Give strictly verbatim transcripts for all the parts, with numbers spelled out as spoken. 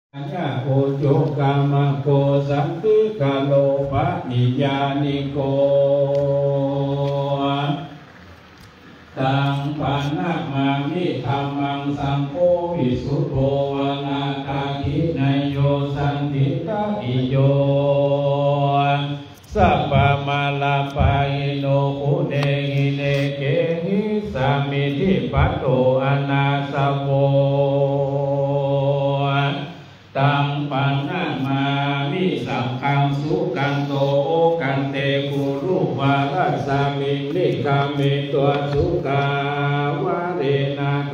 อัญญาโอโจกามโกสัมปิกาโลภะนิยานิโกตังปันนามามิธรรมังสังโฆวิสุทโธวนาคาคินายโยสันติตาอิโยสัพพมาลาปายโนอุเดหิเนเกหิสามิธิปัตโตอนาสโวตังปันนามามิสังฆังสุกันโตโอกันเตกุรุวารัสสามินิกามิตัวสุกาวาเรนะโต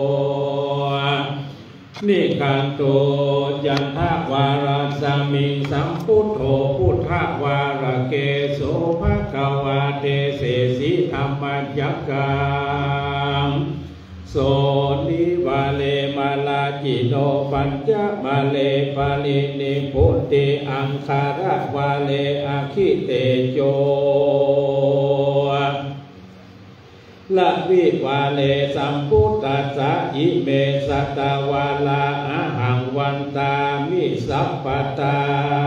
นิกันโตยันทวารัสสามิสัมพุทโธพุทธวาระเกโสภะคะวะเตเสสิธรรมจักกังโสนิวาเลมาลาจิโนปัญจมาเลปาลินิพุตติอังคารวาเลอาคิเตโจละวิวาเลสัมพุทธัสสะอิเมสัตตวาลาอะหังวันตามิสัพพตา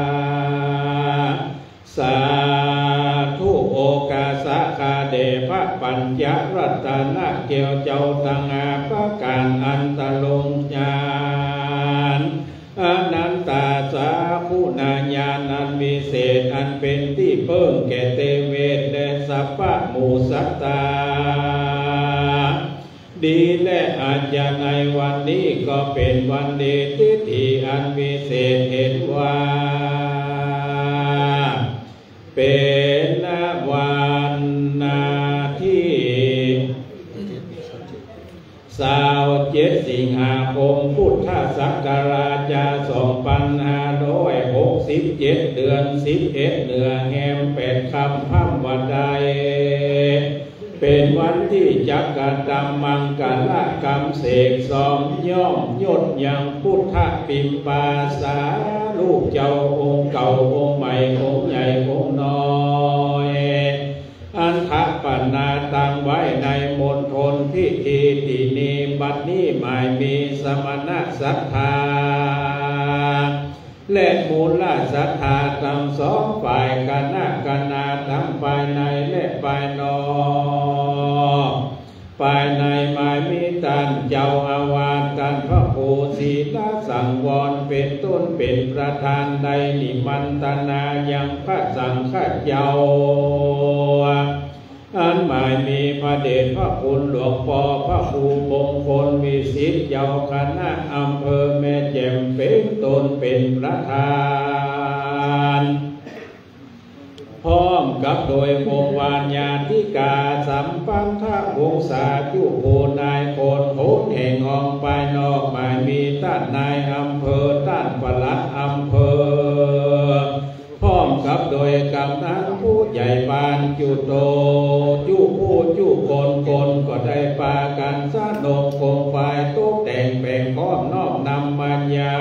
สาธุโอกาสะคาเดพระปัญญรัตนะเกียวเจ้าตังอาปะการอันตะลงญาณอนันตาสาคุณาญาณอันวิเศษอันเป็นที่เพิ่งแก่เตเวทและสัพพะหมู่สัตตาดีและอาจจะในวันนี้ก็เป็นวันดีทิฏฐิอันวิเศษเห็นว่าเป็นวันนาที่สาวเจ็ดสิงหาคมพุทธศักราชสองพันห้าร้อยหกสิบเจ็ดเดือนสิบเอ็ดเดือนแหมแปดคำพัมวันใดเป็นวันที่จักรดำมังกรกรรมเสกสอมย่อมยศยังพุทธปิมปาสาลูกเจ้าองค์เก่าองค์ใหม่องค์ใหญ่องค์น้อยอันทะปนาตั้งไว้ในมณฑลพิธีที่นี้บัดนี้หมายมีสมณศรัทธาและมูลศรัทธาทั้งสองฝ่ายคณะคณะทั้งภายในและภายนอกภายในหมายมีท่านเจ้าอาวาสท่านพระโพธิสังวรเป็นต้นเป็นประธานใดนิมันตนายังพระสังฆเจ้าอันหมายมีพระเดชพระคุณหลวงพ่อพระครูมงคลวิสิทธิ์เจ้าคณะอำเภอแม่แจ่มเป็นต้นเป็นประธานพร้อมกับโดยวงวานญาธิกาสัมปันธวงศาจุโพนายโคนโหนแห่งห้องภายนอกหมายมีท่านนายอำเภอท่านปลัดอำเภอพร้อมกับโดยกำนันผู้ใหญ่บ้านจุโตจุผู้จุคนคนก็ได้ปากันสะนมคงไฟตกแต่งแปลงพร้อมนอบนำมัญญา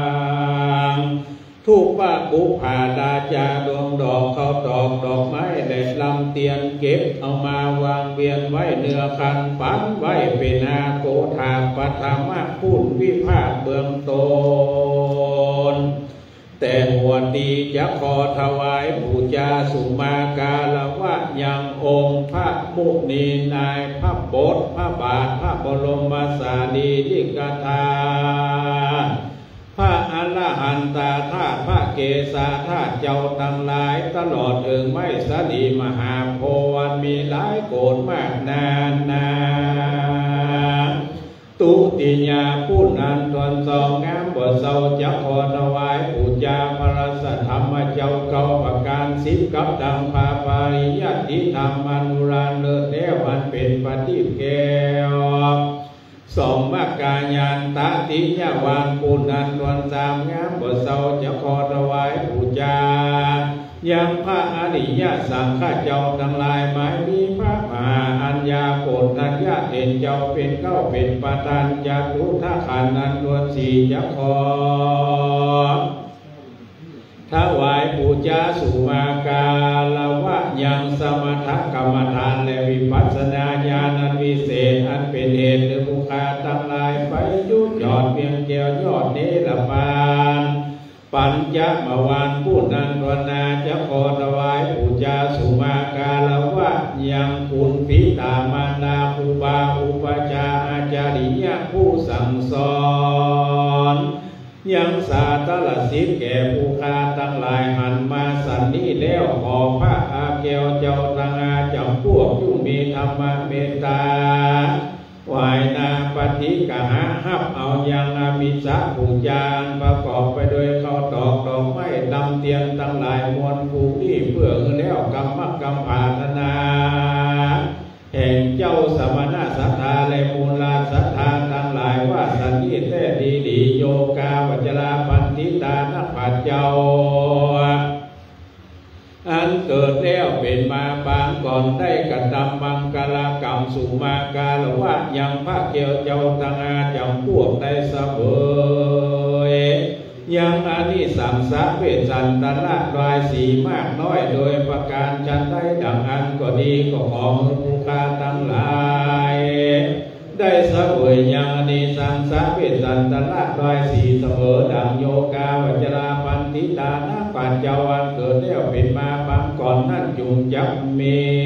ทุกว่าบุพาดาจาดวงดอกเขาตอกดอกไม้และลำเตียนเก็บเอามาวางเวียนไว้เนื้อคันปันไว้เป็นอาโกธาปฐมะพูนวิภาคเบื้องต้นแต่หัวดีจะขอถวายบูชาสุมาการวะยังองค์พระมุนีนายพระบทพระบาทพระบรมสารีริกธาตุพระอรหันตาธาตุพระเกศาธาตุเจ้าทั้งหลายตลอดถึงไม่สลีมหาโพวันมีหลายโกรธมากนานนาตุติญาผู้นันตนสองงามบทเศร้าจะขอถวายบูชาพระสัทธรรมเจ้าเก่าประการสิบกับดังพาปาริยติธรรมอนุราเลิศแล้วอันเป็นปฏิแก้วสองมากายันตติญาวานปุณันตวนสามงามบทเศร้าจะขอถวายบูชายังพระอริยสังฆเจ้าทั้งหลายหมายมีพระมหาอัญญาโกฏทัญญาเด่นเจ้าเป็นเก้าเป็นประธานจาตุทักขันนันตวนสี่จะขอถวายบูชาสุมาการวะยังสมถกรรมฐานและวิปัสสนาญาณอันวิเศษอันเป็นเหตุหรือบุคคลทั้งหลายไปยุยอดเพียงแก้วยอดเนรปาปัญจมวานผู้นั้นวนาจะขอถวายปูชาสุมากาลวะยังคุณพิตามารดาครูบาอุปชาอาจาริยะผู้สั่งสอนยังสาตลสิทธิ์แก่ผู้ค้าทั้งหลายหันมาสันนี้แล้วขอพระอาแก้วเจ้าตังอาจำพวกผู้มีธรรมเมตตาวายนาปฏิกะหะฮับเอายังอามิสะปูจานประกอบไปโดยข้าวตอกดอกไม้ดำเตียนทั้งหลายมวลผู้นี้เพื่อแล้วกรรมกรรมปาธนาแห่งเจ้าสมณะสัทธาและมูลาสัทธาทั้งหลายว่าสันนิแท้ดีดีโยกาวัจราปันติตานักปัจเจ้าอันเกิดแล้วเป็นมาปางก่อนได้กระทำมังกรกรรมสุมากาลวะยังพระเกี่ยวเจ้าตังอาจำพวกได้เสมอยังอานิสังสะเวสันตระรายสีมากน้อยโดยประการจันได้ดังอันก็ดีก็ขอมือผู้ค้าทั้งหลายได้เสวยยังอานิสังสะเวสันตระรายสีเสมอดังโยกาวัจราปันติตานาปัจเจาวันเกิดแล้วเป็นมาปางก่อนนั่นจุงจับเม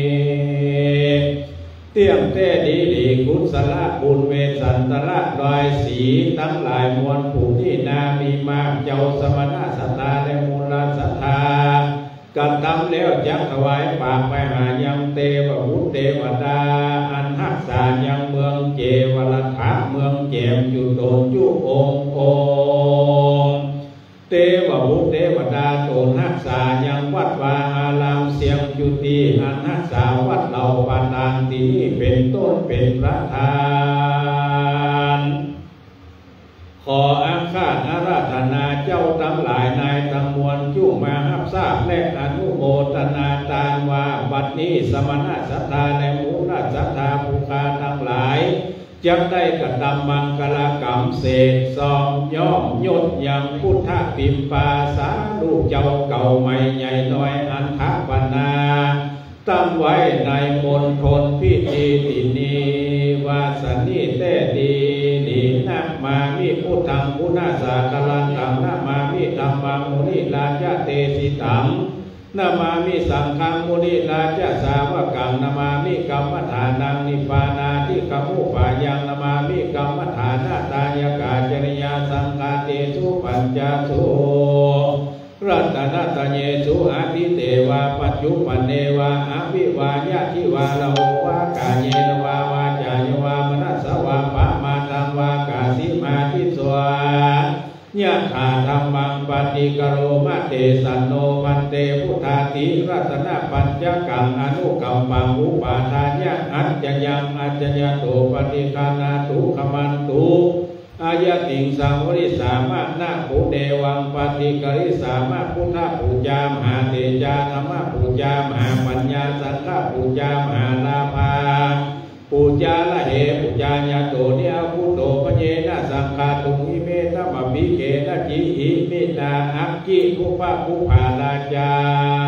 เตี้ยมแท้ดีดีกุศลบุญเวสันตระรายสีทั้งหลายมวลผู้ที่นามีมากเจ้าสมณะสัทธาและมูลสัทธากันทำแล้วจักถวายปากไปหายังเทวบุตรเทวดาอันหักษายังเมืองเจวรถะเมืองแจมอยู่โดนจุองค์องเทวบุตรเทวดาโตนักษายังวัดวาอารามเสียงจุติอันนักษาวัดเหล่าปานางที่นี่เป็นต้นเป็นประธานขออาฆาตอาราธนาเจ้าทั้งหลายนายทั้งมวลจุมาหับทราบและอนุโมทนาตามว่าบัดนี้สมณะสัทธาและมูลสัทธาภูคาทั้งหลายจักได้กระทำมังกรกรรมเศษซองย่อมยศยังพุทธปิมปาสาลูกเจ้าเก่าใหม่ใหญ่น้อยอันทปนาตั้งไว้ในมณฑลพิธีที่นี้ว่าสันนิแท้ดีดีนะมามิพุทธังพุทธสากลันตังนะมามิธัมมังมุนิราชเตสิตังนามามิสังฆังมุนิราชสาวกังนามามิกัมมฐานังนิพพานาทิกัมมุปายังนามามิกัมมฐานาตายกาจริยาสังฆาเตสุปัญจสุรัตนตเยสุอาทิเตวาปัจจุปันเนวาอภิวายะทิวาโลวากาเยนวาวาจายวามนัสสวาปะมาตังวากาสิมาทิสวายะถาธรรมังปฏิกโรมาเตสันโนปันเตพุทธาติรัตนปัญจกังอนุกัมปังอุปาทานยะอัจจยังอัจจยโตปฏิคานาตุขมันตุอายะติงสังวริสามะนาภูเดวังปฏิกริสามะพุทธปูจามหาเตจาธรรมปูจามหาปัญญาสัทธปูจามหาลาภาปูจาละเหปูจาญาโตเนียพุโตปเยนะสังฆาตุอิเมตมะปิเกนะจิหิเมตาอักขิภุปะภุภาลาจา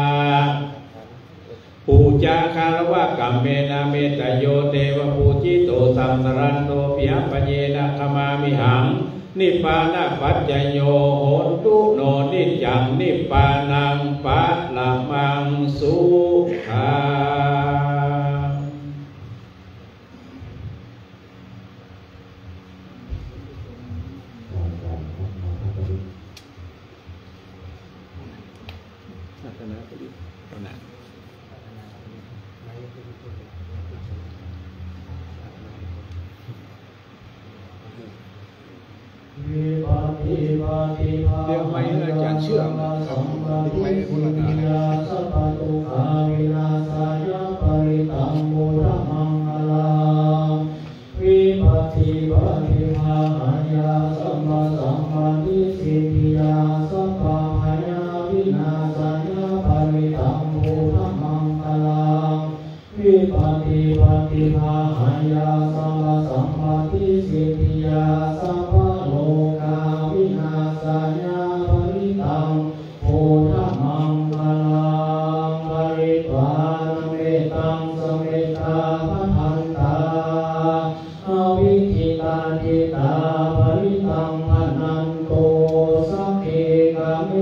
ปูจาคารวะกัมเมนะเมตโยเทวปูจิโตสัมสรันโตปิยปเยนะขมามิหังนิพพานะปัจจโยโหตุโนนิจังนิพพานังปัสละมังสุขังพัฒนาไปดิพัฒนาเดี๋ยวไม่อาจารย์เชื่อครับไม่พูดละกันสัพพะตุขาวินาศายะปริตังโมระมังคลาวิปัสสิปฏิภาหายาสัมมาสัมมาทิสิทธิยาสัพพะหายาวินาศายะปริตังโมระมังคลาวิปัสสิปฏิภาหายาสัมมาสัมมาทิสิทธิยาสัพพะโลกาวินาศายะปริตังโพธมังคลังปริวานเมตังสเมตาพันตาอวิจิตาจิตาปริตังพนันโตสัพเพกะเม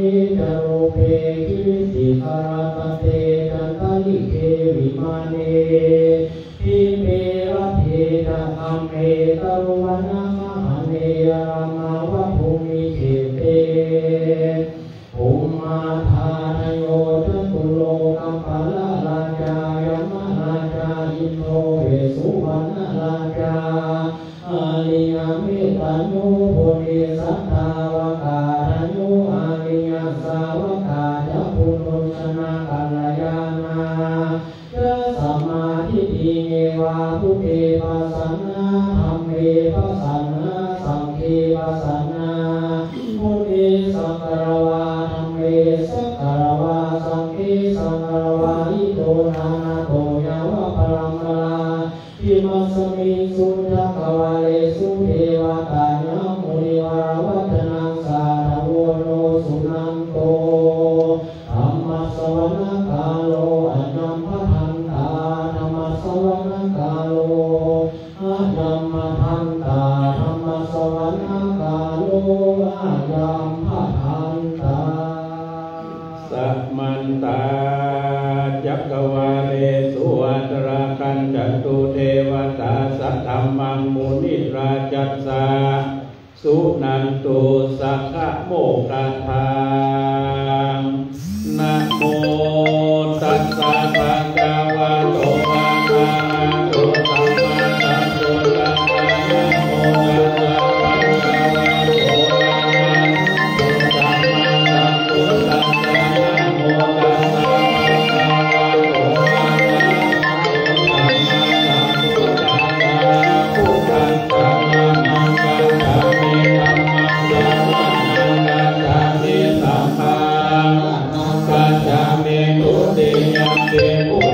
สังฆารวะธัมเมสังฆารวะสังฆังสังฆารวะอิโตนานาโตยาวะปรัมมลาภิมัสสมิสุจักขวาเลสุเทวตานังมุนิวรวัฒนังสาธโวโนสุนันโตธัมมัสสวนะกาโลอนัมภทันตาธัมมัสสวนะกาโลอนัมภทันตาธัมมัสสวนะกาโลอนัมภทันตาสัมมันตาจักขวาเลสุอัตราคันจัตุเทวตาสัทธัมมังมุนิราจัสสาสุนันตุสัคคะโมกขทางนะโมตัสสะภะคะวะโตอะระหะโตสัมมาสัมพุทธัสสะนะโมตัสสะภะคะวะโตอะระหะโตสัมมาสัมพุทธัสสะนะโมตัสสะภะคะวะโตอะระหะโตสัมมาสัมพุทธัสสะพุทธัสสะนะมังคัสสะมิธัมมัสสะนะมังคัสสะมิสังฆังกัจฉามิทุติยัมปิปุ